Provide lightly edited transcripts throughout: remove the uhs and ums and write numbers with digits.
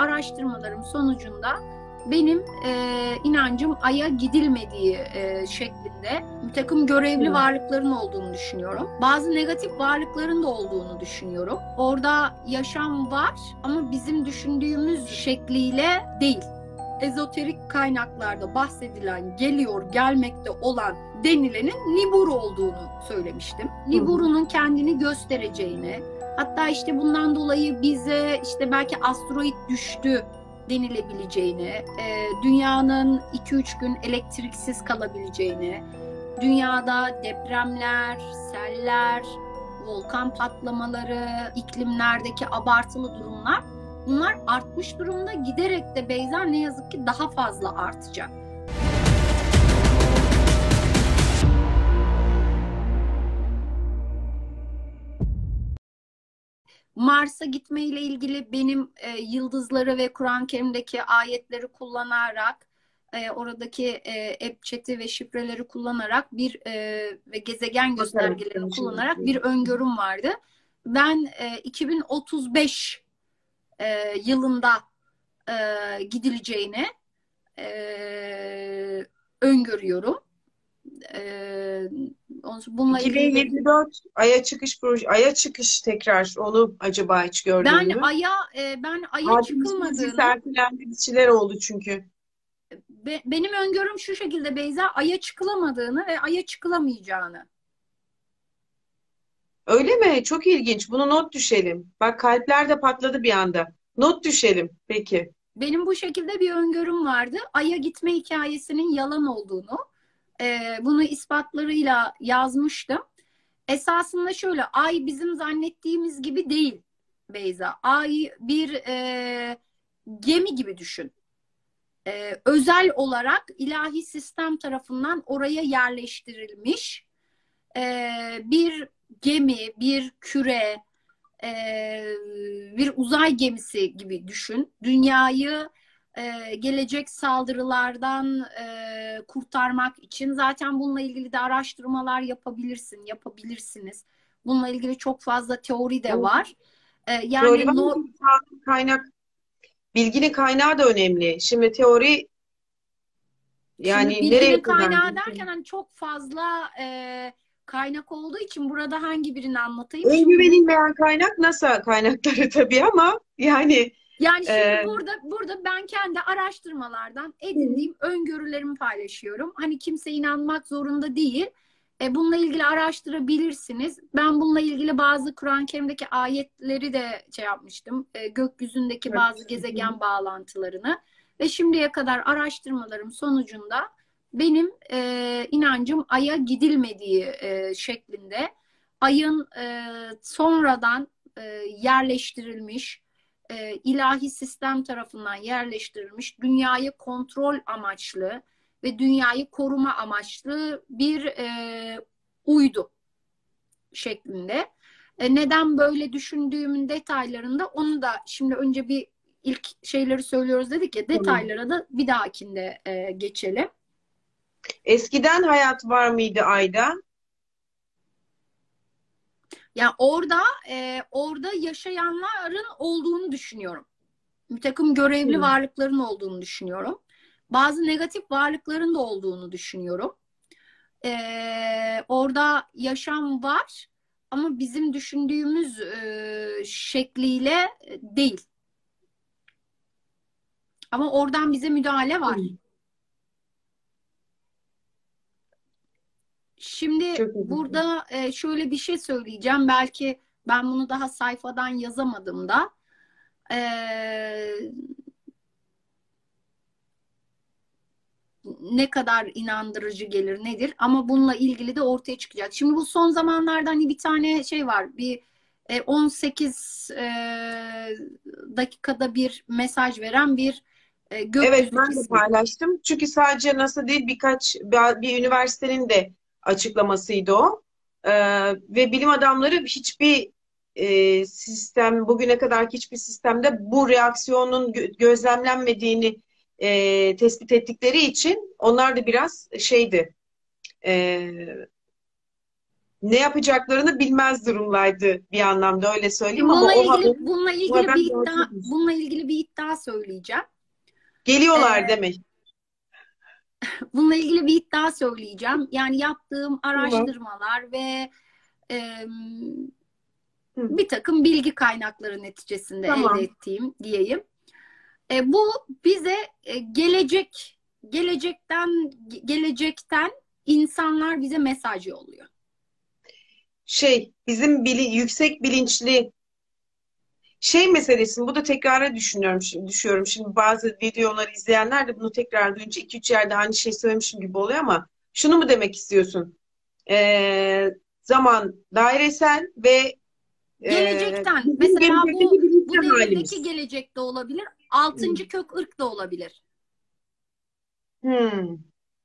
araştırmalarım sonucunda benim inancım Ay'a gidilmediği şeklinde bir takım görevli varlıkların olduğunu düşünüyorum. Bazı negatif varlıkların da olduğunu düşünüyorum. Orada yaşam var ama bizim düşündüğümüz şekliyle değil. Ezoterik kaynaklarda bahsedilen, geliyor, gelmekte olan denilenin Nibiru olduğunu söylemiştim. Nibiru'nun kendini göstereceğini, hatta işte bundan dolayı bize işte belki asteroid düştü denilebileceğini, dünyanın 2-3 gün elektriksiz kalabileceğini, dünyada depremler, seller, volkan patlamaları, iklimlerdeki abartılı durumlar, bunlar artmış durumda, giderek de Beyza ne yazık ki daha fazla artacak. Mars'a gitme ile ilgili benim yıldızları ve Kur'an-ı Kerim'deki ayetleri kullanarak, oradaki app chat'i ve şifreleri kullanarak ve gezegen göstergelerini kullanarak bir öngörüm vardı. Ben 2035 yılında gidileceğini öngörüyorum. Bununla 2024 Ay'a çıkış proje, Ay'a çıkış tekrar, onu acaba hiç gördün ben mü? Ay'a çıkılmadığını, serpilendiği oldu çünkü. Benim öngörüm şu şekilde Beyza, Ay'a çıkılamadığını ve Ay'a çıkılamayacağını. Öyle mi? Çok ilginç. Bunu not düşelim. Bak, kalpler de patladı bir anda. Not düşelim. Peki. Benim bu şekilde bir öngörüm vardı. Ay'a gitme hikayesinin yalan olduğunu, bunu ispatlarıyla yazmıştım. Esasında şöyle, Ay bizim zannettiğimiz gibi değil Beyza. Ay bir gemi gibi düşün. Özel olarak ilahi sistem tarafından oraya yerleştirilmiş bir gemi, bir küre, bir uzay gemisi gibi düşün. Dünyayı gelecek saldırılardan kurtarmak için, zaten bununla ilgili de araştırmalar yapabilirsiniz. Bununla ilgili çok fazla teori de var. Teori var mı? Kaynak, bilginin kaynağı da önemli. Şimdi teori, yani şimdi nereye bilginin kadar? kaynağı derken hani çok fazla kaynak olduğu için burada hangi birini anlatayım? En Şimdi güvenilmeyen kaynak NASA kaynakları tabii, ama yani şimdi burada ben kendi araştırmalardan edindiğim öngörülerimi paylaşıyorum. Hani kimse inanmak zorunda değil. Bununla ilgili araştırabilirsiniz. Ben bununla ilgili bazı Kur'an-ı Kerim'deki ayetleri de yapmıştım. Gökyüzündeki bazı gezegen bağlantılarını. Ve şimdiye kadar araştırmalarım sonucunda benim inancım Ay'a gidilmediği şeklinde. Ay'ın sonradan yerleştirilmiş, ilahi sistem tarafından yerleştirilmiş, dünyayı kontrol amaçlı ve dünyayı koruma amaçlı bir uydu şeklinde. Neden böyle düşündüğümün detaylarında, onu da şimdi önce bir ilk şeyleri söylüyoruz dedik ya, detaylara da bir dahakinde geçelim. Eskiden hayat var mıydı Ay'da? Yani orada yaşayanların olduğunu düşünüyorum. Bir takım görevli varlıkların olduğunu düşünüyorum. Bazı negatif varlıkların da olduğunu düşünüyorum. Orada yaşam var ama bizim düşündüğümüz şekliyle değil. Ama oradan bize müdahale var. Şimdi burada şöyle bir şey söyleyeceğim. Belki ben bunu daha sayfadan yazamadım da. Ne kadar inandırıcı gelir nedir, ama bununla ilgili de ortaya çıkacak. Şimdi bu son zamanlarda hani bir tane şey var, bir 18 dakikada bir mesaj veren bir gökyüzü Evet, ben de paylaştım. Çünkü sadece NASA değil, bir üniversitenin de açıklamasıydı o. Ve bilim adamları hiçbir sistem, bugüne kadar hiçbir sistemde bu reaksiyonun gözlemlenmediğini tespit ettikleri için onlar da biraz şeydi. ne yapacaklarını bilmez durumdaydı bir anlamda, öyle söyleyeyim, ama Bununla o ilgili haber, bununla o ilgili haber bir iddia gerçekmiş. bununla ilgili bir iddia söyleyeceğim. Geliyorlar Ee, demek. Bununla ilgili bir iddia söyleyeceğim. Yani yaptığım Tamam. araştırmalar ve e, Hı, bir takım bilgi kaynakları neticesinde elde tamam. ettiğim diyeyim. Bu bize gelecekten insanlar bize mesaj yolluyor. Bizim yüksek bilinçli meselesi, bu da tekrara düşüyorum. Şimdi bazı videoları izleyenler de bunu tekrar duyunca iki üç yerde aynı şey söylemişim gibi oluyor, ama şunu mu demek istiyorsun? Zaman dairesel ve Gelecekten bizim mesela gelecekteki bu bilinçli devirdeki halimiz. gelecekte olabilir. Hı. Altıncı kök ırk da olabilir. Hmm.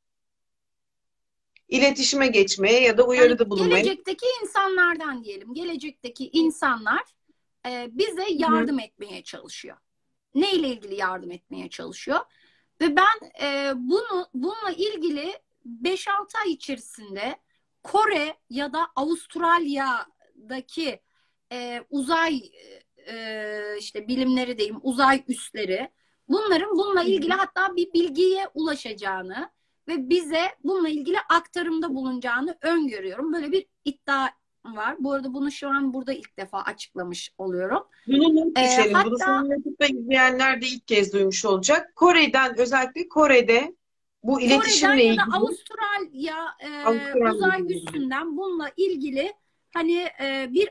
İletişime geçmeye ya da Yani uyarıda bulunmaya. gelecekteki insanlardan diyelim. Gelecekteki insanlar bize Hı hı. yardım etmeye çalışıyor. Neyle ilgili yardım etmeye çalışıyor? Ve ben bununla ilgili 5-6 ay içerisinde Kore ya da Avustralya'daki uzay işte bilimleri diyeyim, uzay üsleri bunların bununla Hı ilgili hı. hatta bir bilgiye ulaşacağını ve bize bununla ilgili aktarımda bulunacağını öngörüyorum. Böyle bir iddia var. Bu arada bunu şu an burada ilk defa açıklamış oluyorum. Bunu not düşelim. Bunu Hatta senin YouTube'da izleyenler de ilk kez duymuş olacak. Özellikle Kore'de bu Kore'den iletişimle ya da ilgili Avustralya uzay Avustralya'da. üssünden bununla ilgili hani bir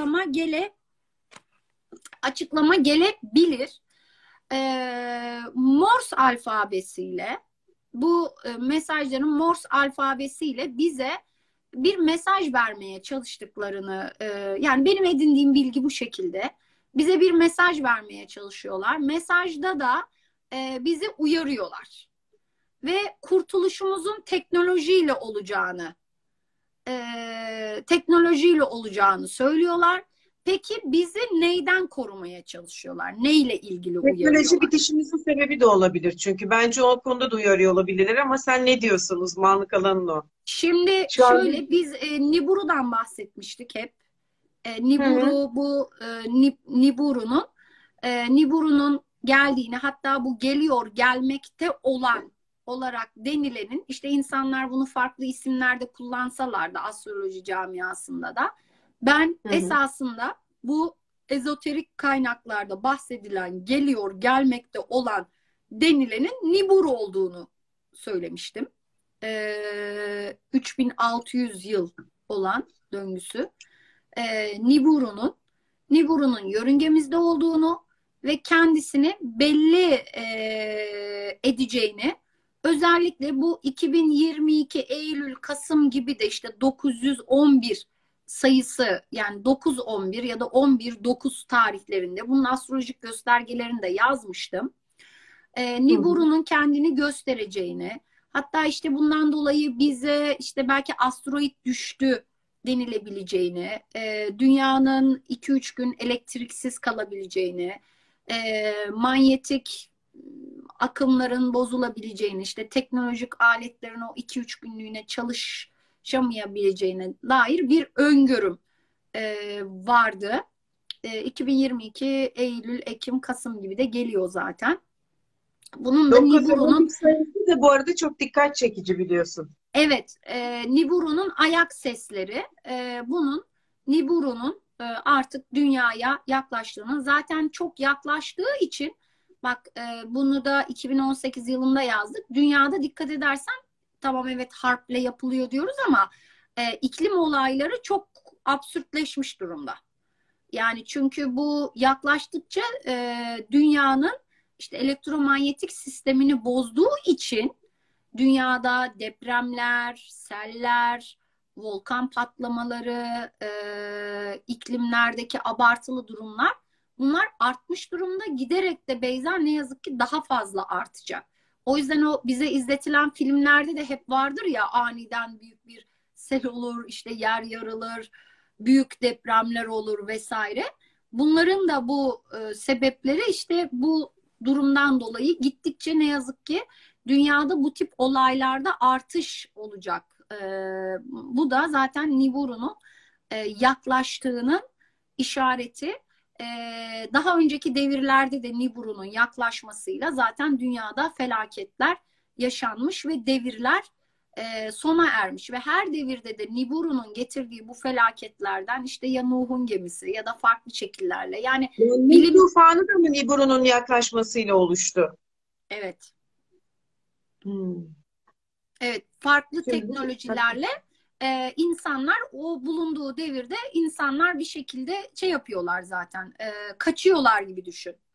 açıklama gelebilir. Morse alfabesiyle bu mesajların Morse alfabesiyle bize bir mesaj vermeye çalıştıklarını yani benim edindiğim bilgi bu şekilde. Bize bir mesaj vermeye çalışıyorlar. Mesajda da bizi uyarıyorlar ve kurtuluşumuzun teknolojiyle olacağını söylüyorlar. Peki bizi neyden korumaya çalışıyorlar? Neyle ilgili Teknoloji uyarıyorlar? bitişimizin sebebi de olabilir çünkü. Bence o konuda da uyarıyor olabilirler, ama sen ne diyorsun? Uzmanlık alanın o. Şimdi Şu an şöyle biz Nibiru'dan bahsetmiştik hep. hı hı. Nibiru'nun geldiğini hatta bu geliyor gelmekte olan olarak denilenin işte insanlar bunu farklı isimlerde kullansalar da astroloji camiasında da ben Hı hı. esasında bu ezoterik kaynaklarda bahsedilen geliyor gelmekte olan denilenin Nibiru olduğunu söylemiştim. 3600 yıl olan döngüsü Nibiru'nun yörüngemizde olduğunu ve kendisini belli edeceğini özellikle bu 2022 Eylül Kasım gibi de işte 911 sayısı yani 9-11 ya da 11-9 tarihlerinde bunun astrolojik göstergelerini de yazmıştım. Hı hı. Nibiru'nun kendini göstereceğini, hatta işte bundan dolayı bize işte belki asteroid düştü denilebileceğini, dünyanın 2-3 gün elektriksiz kalabileceğini, manyetik akımların bozulabileceğini, işte teknolojik aletlerin o 2-3 günlüğüne çalışamayabileceğine dair bir öngörüm vardı. 2022 Eylül, Ekim, Kasım gibi de geliyor zaten. Bunun da 9 Nibiru'nun Aralık sayısı da bu arada çok dikkat çekici, biliyorsun. evet Nibiru'nun ayak sesleri bunun Nibiru'nun artık dünyaya yaklaştığını zaten çok yaklaştığı için bak bunu da 2018 yılında yazdık. Dünyada dikkat edersen tamam evet harple yapılıyor diyoruz ama iklim olayları çok absürtleşmiş durumda. Yani çünkü bu yaklaştıkça dünyanın işte elektromanyetik sistemini bozduğu için dünyada depremler, seller, volkan patlamaları, iklimlerdeki abartılı durumlar bunlar artmış durumda. Giderek de Beyza ne yazık ki daha fazla artacak. O yüzden o bize izletilen filmlerde de hep vardır ya aniden büyük bir sel olur, işte yer yarılır, büyük depremler olur vesaire. Bunların da bu sebepleri işte bu durumdan dolayı gittikçe ne yazık ki dünyada bu tip olaylarda artış olacak Bu da zaten Nibiru'nun yaklaştığının işareti. Daha önceki devirlerde de Nibiru'nun yaklaşmasıyla zaten dünyada felaketler yaşanmış ve devirler sona ermiş ve her devirde de Nibiru'nun getirdiği bu felaketlerden işte ya Nuh'un gemisi ya da farklı şekillerle yani Nil tufanı da mı Nibiru'nun yaklaşmasıyla oluştu? evet. Hmm. Evet, farklı Şimdi, teknolojilerle insanlar o bulunduğu devirde insanlar bir şekilde şey yapıyorlar zaten. Kaçıyorlar gibi düşün.